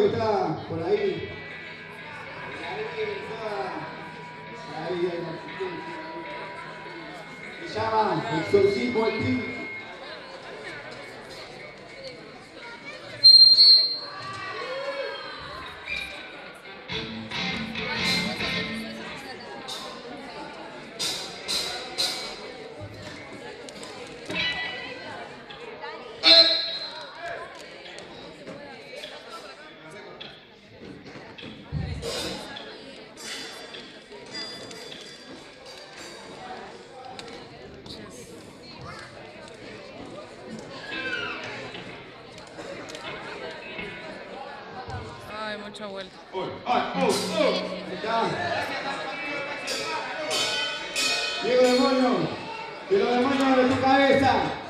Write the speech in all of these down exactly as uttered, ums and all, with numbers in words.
que está por ahí. Ahí, ahí, se llama Exorcismo Espíritu. Ay, mucha vuelta. Uy, ay, oh, oh. Ahí está. Diego demonio, que los demonios de tu cabeza.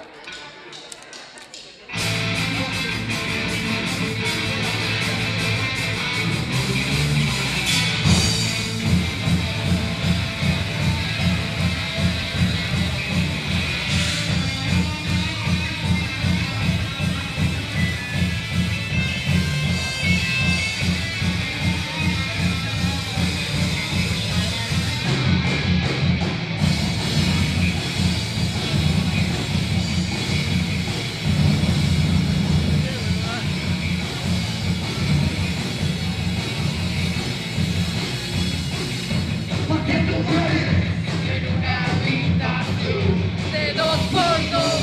De dos por dos,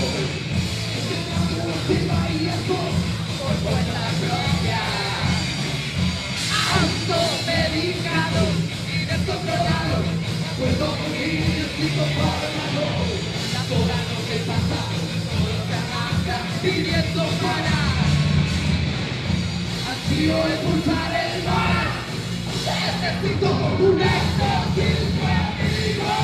por cuenta propia, automedicado y descontrolado, puedo morir psicopármano, las horas no se pasan, solo se arrancan pidiendo parar, ansío expulsar el mal, necesito un exorcismo amigo.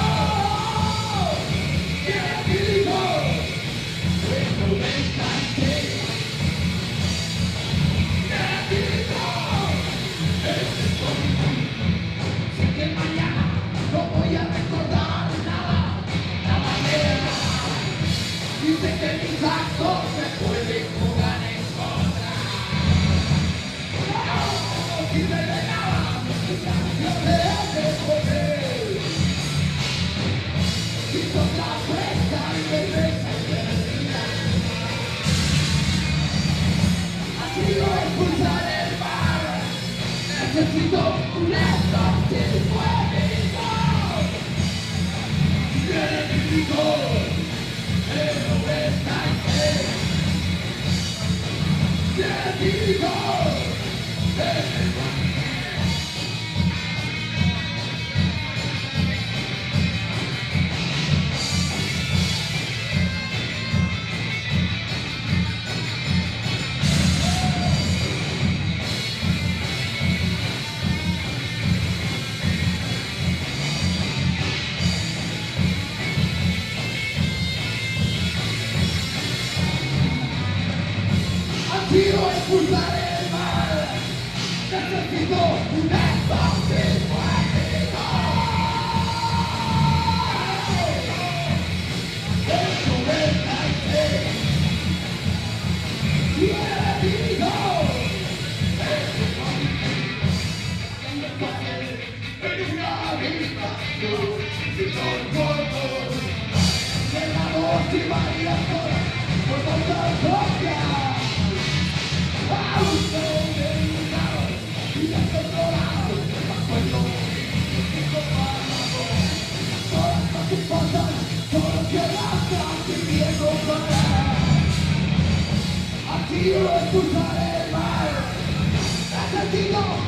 Dice que mis actos se pueden jugar en contra. No sirve de nada, mis canciones de poder. Si son la presa y cerveza y bebida, así lo expulsar el mar. Necesito un exorcismo amigo. Enemigo. Quiero expulsar el mal, necesito un exorcismo amigo. El noventa y seis y enemigo. En una habitación, si son cortos, cerrados y varias horas, por contar propia. Automedicado y descontrolado, acuerdo psicopármano. Todas las cosas, solo que arrastran pidiendo parar. Así lo expulsar el mal. Necesito